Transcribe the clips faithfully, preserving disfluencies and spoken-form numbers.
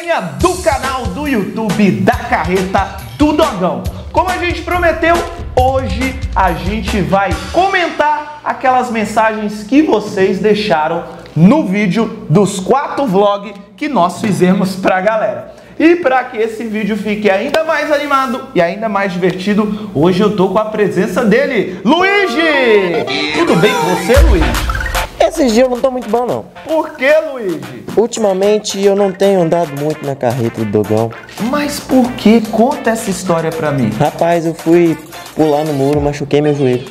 galerinha do canal do YouTube da Carreta do Dogão. Como a gente prometeu, hoje a gente vai comentar aquelas mensagens que vocês deixaram no vídeo dos quatro vlogs que nós fizemos pra galera. E para que esse vídeo fique ainda mais animado e ainda mais divertido, hoje eu tô com a presença dele, Luigi! Tudo bem com você, Luigi? Esses dias eu não tô muito bom, não. Por que, Luigi? Ultimamente eu não tenho andado muito na carreta do Dogão. Mas por que? Conta essa história pra mim. Rapaz, eu fui pular no muro, machuquei meu joelho.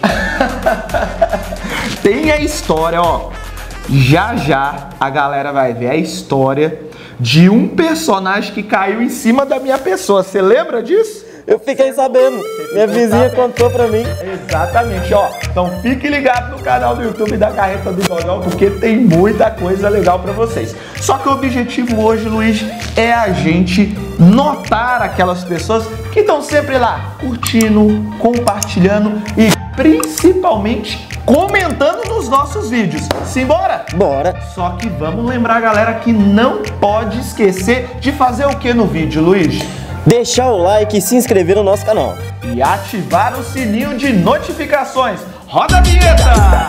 Tem a história, ó. Já já a galera vai ver a história de um personagem que caiu em cima da minha pessoa. Você lembra disso? Eu fiquei sabendo. Minha vizinha contou pra mim. Exatamente, ó. Então fique ligado no canal do YouTube da Carreta do Dogão, porque tem muita coisa legal pra vocês. Só que o objetivo hoje, Luiz, é a gente notar aquelas pessoas que estão sempre lá curtindo, compartilhando e principalmente comentando nos nossos vídeos. Simbora? Bora. Só que vamos lembrar a galera que não pode esquecer de fazer o que no vídeo, Luiz? Deixar o like e se inscrever no nosso canal. E ativar o sininho de notificações. Roda a vinheta!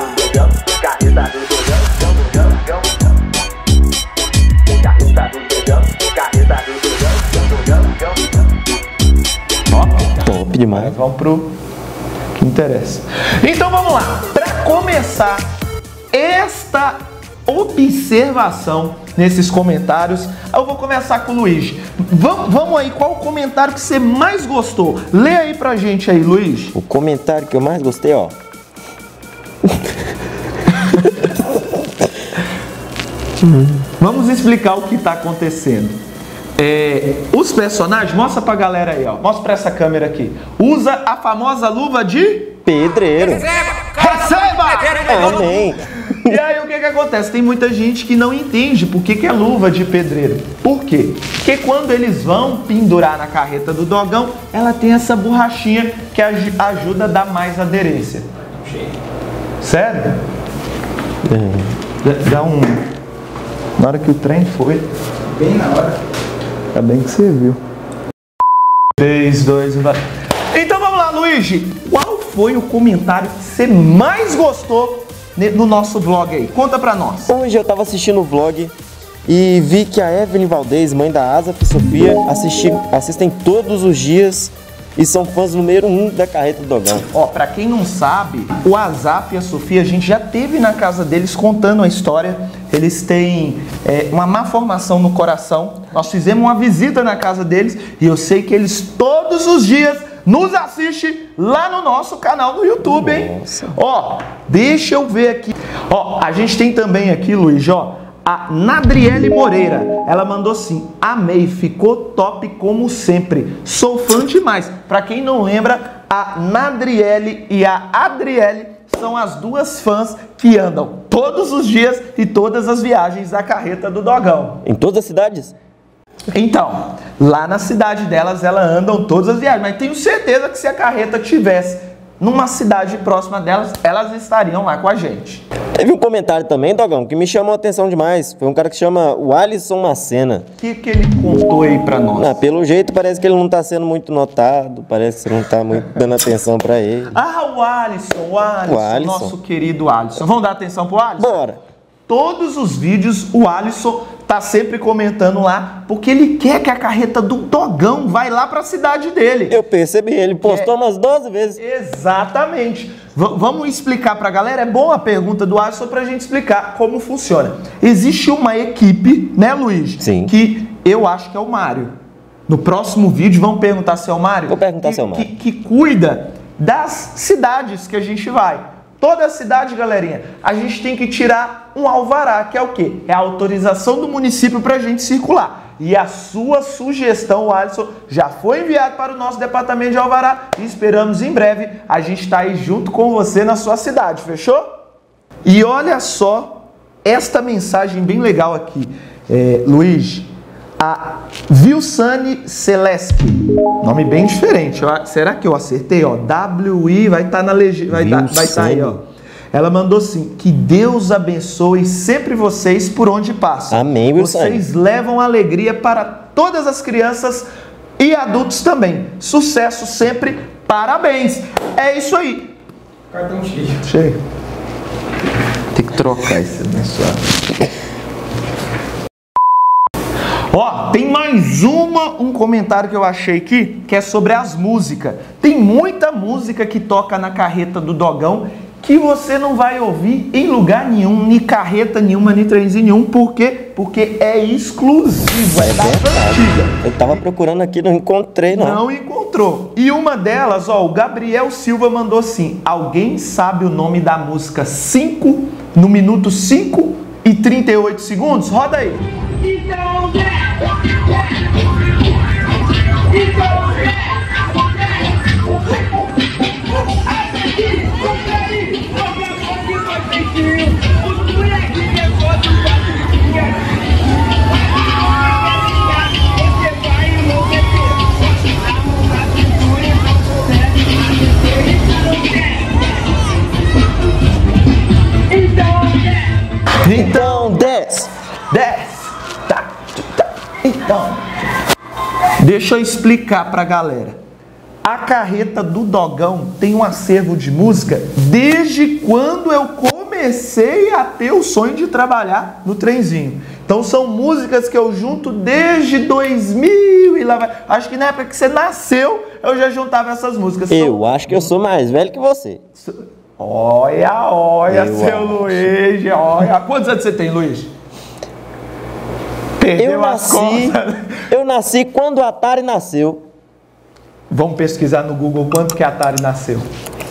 Top. Top demais. Vamos pro que interessa. Então vamos lá. Para começar esta observação nesses comentários, eu vou começar com o Luiz. Vamos, vamos aí, qual o comentário que você mais gostou? Lê aí pra gente aí, Luiz. O comentário que eu mais gostei, ó. Vamos explicar o que tá acontecendo. É, os personagens, mostra pra galera aí, ó. Mostra pra essa câmera aqui. Usa a famosa luva de pedreiro. Receba! Receba! Amém. E aí o que que acontece? Tem muita gente que não entende por que que é luva de pedreiro. Por quê? Porque quando eles vão pendurar na carreta do Dogão, ela tem essa borrachinha que aj ajuda a dar mais aderência. Sério? É. Dá um... Na hora que o trem foi... Bem na hora. Ainda bem que você viu. três, dois, um... Então vamos lá, Luigi. Qual foi o comentário que você mais gostou no nosso vlog aí? Conta pra nós. Hoje eu tava assistindo o vlog e vi que a Evelyn Valdez, mãe da Asaf e Sofia, assisti, assistem todos os dias e são fãs número um da Carreta do Dogão. Ó, pra quem não sabe, o Asaf e a Sofia, a gente já teve na casa deles contando a história. Eles têm é, uma má formação no coração. Nós fizemos uma visita na casa deles e eu sei que eles todos os dias nos assiste lá no nosso canal do YouTube, hein? Nossa. Ó, deixa eu ver aqui. Ó, a gente tem também aqui, Luiz, ó, a Nadriele Moreira. Ela mandou assim: amei, ficou top como sempre. Sou fã demais. Pra quem não lembra, a Nadriele e a Adriele são as duas fãs que andam todos os dias e todas as viagens da Carreta do Dogão. Em todas as cidades? Então, lá na cidade delas, elas andam todas as viagens. Mas tenho certeza que se a carreta tivesse numa cidade próxima delas, elas estariam lá com a gente. Teve um comentário também, Dogão, que me chamou a atenção demais. Foi um cara que chama o Alisson Macena. O que, que ele contou aí pra nós? Ah, pelo jeito, parece que ele não tá sendo muito notado. Parece que você não tá muito dando atenção pra ele. Ah, o Alisson, o Alisson, o Alisson. Nosso querido Alisson. Vamos dar atenção pro Alisson? Bora. Todos os vídeos o Alisson tá sempre comentando lá, porque ele quer que a carreta do Dogão vai lá pra cidade dele. Eu percebi, ele postou é... umas doze vezes. Exatamente. V vamos explicar pra galera, é bom a pergunta do Alisson pra gente explicar como funciona. Existe uma equipe, né, Luiz? Sim. Que eu acho que é o Mário. No próximo vídeo vão perguntar se é o Mário. Vou perguntar que, se é o Mário. Que, que cuida das cidades que a gente vai. Toda a cidade, galerinha, a gente tem que tirar um alvará, que é o quê? É a autorização do município para a gente circular. E a sua sugestão, Alisson, já foi enviado para o nosso departamento de alvará e esperamos em breve a gente estar aí junto com você na sua cidade, fechou? E olha só esta mensagem bem legal aqui, é, Luiz. A Vilsane Celeste, nome bem diferente. Ó. Será que eu acertei? Ó, W I vai estar tá na legenda, vai estar tá, vai tá aí, ó. Ela mandou assim: que Deus abençoe sempre vocês por onde passam. Amém, meu Vocês levam alegria para todas as crianças e adultos também. Sucesso sempre, parabéns. É isso aí. Cartão cheio. Cheio. Tem que trocar esse abençoado. Ó, tem mais uma, um comentário que eu achei aqui, que é sobre as músicas. Tem muita música que toca na carreta do Dogão que você não vai ouvir em lugar nenhum, nem carreta nenhuma, nem trenzinho nenhum. Por quê? Porque é exclusivo, é, É da antiga. Eu tava procurando aqui, não encontrei, não. Não encontrou. E uma delas, ó, o Gabriel Silva mandou assim: alguém sabe o nome da música cinco, no minuto cinco e trinta e oito segundos? Roda aí. Então, então, Então, desce. Desce. Tá, tá. Então, deixa eu explicar pra galera. A carreta do Dogão tem um acervo de música desde quando eu comecei a ter o sonho de trabalhar no trenzinho. Então são músicas que eu junto desde dois mil e lá vai. Acho que na época que você nasceu eu já juntava essas músicas. Eu são... acho que eu sou mais velho que você. Olha, olha, eu seu acho. Luiz, olha. Quantos anos você tem, Luiz? Perdeu Eu as nasci, contas. eu nasci quando o Atari nasceu. Vamos pesquisar no Google quando que a Atari nasceu.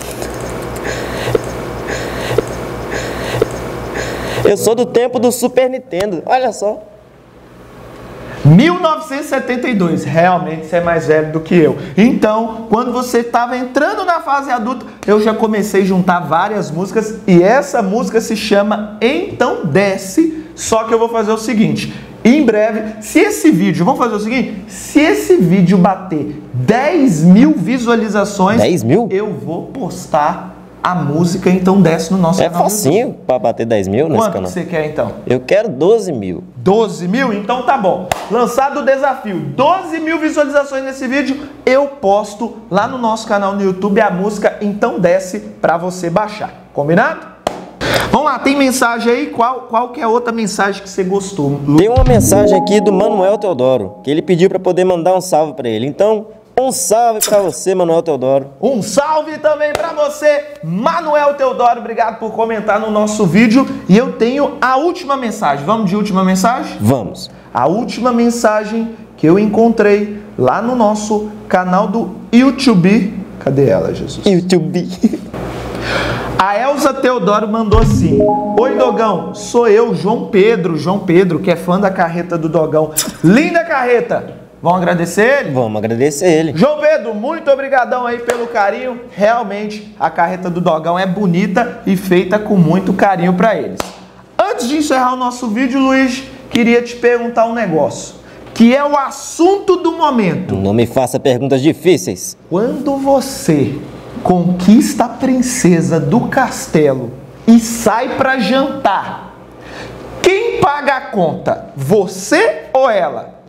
Eu sou do tempo do Super Nintendo, olha só. mil novecentos e setenta e dois, realmente você é mais velho do que eu. Então, quando você estava entrando na fase adulta, eu já comecei a juntar várias músicas e essa música se chama Então Desce. Só que eu vou fazer o seguinte: em breve, se esse vídeo, vamos fazer o seguinte, se esse vídeo bater dez mil visualizações, dez mil? Eu vou postar a música Então Desce no nosso É canal. facinho para bater dez mil nesse Quanto canal. você quer então? Eu quero doze mil. doze mil? Então tá bom. Lançado o desafio, doze mil visualizações nesse vídeo, eu posto lá no nosso canal no YouTube a música Então Desce pra você baixar. Combinado? Vamos lá, tem mensagem aí? Qual, qual que é a outra mensagem que você gostou? Tem uma mensagem aqui do Manuel Teodoro, que ele pediu para poder mandar um salve para ele. Então, um salve para você, Manuel Teodoro. Um salve também para você, Manuel Teodoro. Obrigado por comentar no nosso vídeo. E eu tenho a última mensagem. Vamos de última mensagem? Vamos. A última mensagem que eu encontrei lá no nosso canal do YouTube. Cadê ela, Jesus? YouTube. A Elza Teodoro mandou assim: oi, Dogão, sou eu, João Pedro. João Pedro, que é fã da carreta do Dogão. Linda carreta! Vamos agradecer ele? Vamos agradecer ele. João Pedro, muito obrigadão aí pelo carinho. Realmente, a carreta do Dogão é bonita e feita com muito carinho para eles. Antes de encerrar o nosso vídeo, Luiz, queria te perguntar um negócio, que é o assunto do momento. Não me faça perguntas difíceis. Quando você conquista a princesa do castelo e sai para jantar, quem paga a conta? Você ou ela?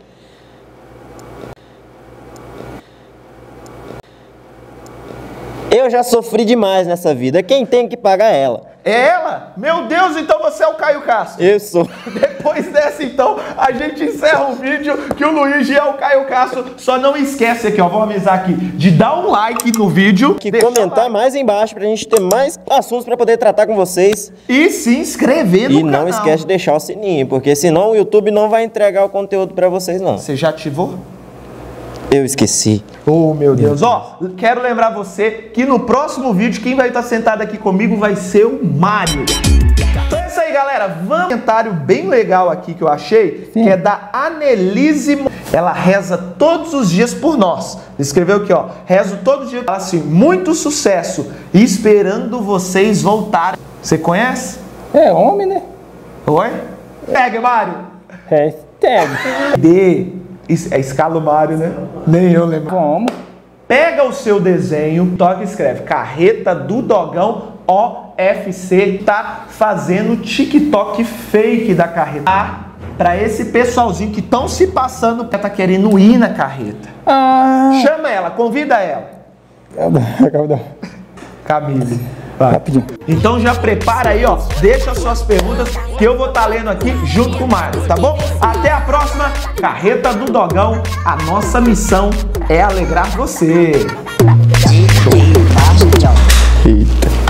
Eu já sofri demais nessa vida. Quem tem que pagar é ela. É ela? Meu Deus, então você é o Caio Castro. Eu sou. Depois dessa, então, a gente encerra o vídeo que o Luigi é o Caio Castro. Só não esquece aqui, ó, vou avisar aqui, de dar um like no vídeo. Que comentar mais embaixo pra gente ter mais assuntos pra poder tratar com vocês. E se inscrever no E canal. não esquece de deixar o sininho, porque senão o YouTube não vai entregar o conteúdo pra vocês, não. Você já ativou? Eu esqueci. Oh, meu Deus. Ó, quero lembrar você que no próximo vídeo, quem vai estar sentado aqui comigo vai ser o Mário. Então é isso aí, galera. Vamos um comentário bem legal aqui que eu achei, Sim. que é da Anelise. Ela reza todos os dias por nós. Escreveu aqui, ó. Rezo todos os dias. Ela assim, muito sucesso. Esperando vocês voltarem. Você conhece? É homem, né? Oi? Pega, Mário. Hashtag. D. É escala o Mário, né? Nem eu lembro. Como? Pega o seu desenho, toca e escreve Carreta do Dogão O F C tá fazendo TikTok fake da carreta. Ah, pra esse pessoalzinho que estão se passando, tá querendo ir na carreta. Ah. Chama ela, convida ela. Calma, Camille. Vai. rapidinho. Então já prepara aí, ó. Deixa suas perguntas que eu vou estar lendo aqui junto com o Mário, tá bom? Até a próxima Carreta do Dogão. A nossa missão é alegrar você. Eita.